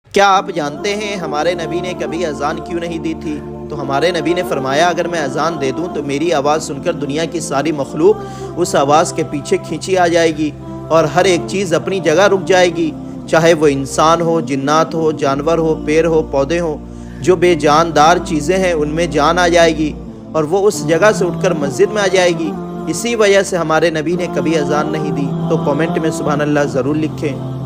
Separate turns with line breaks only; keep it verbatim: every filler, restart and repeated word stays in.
क्या आप जानते हैं हमारे नबी ने कभी अजान क्यों नहीं दी थी? तो हमारे नबी ने फरमाया, अगर मैं अजान दे दूं तो मेरी आवाज़ सुनकर दुनिया की सारी मखलूक उस आवाज़ के पीछे खींची आ जाएगी और हर एक चीज़ अपनी जगह रुक जाएगी, चाहे वो इंसान हो, जिन्नात हो, जानवर हो, पेड़ हो, पौधे हो। जो बेजानदार चीज़ें हैं उनमें जान आ जाएगी और वो उस जगह से उठकर मस्जिद में आ जाएगी। इसी वजह से हमारे नबी ने कभी अजान नहीं दी। तो कमेंट में सुभान अल्लाह ज़रूर लिखें।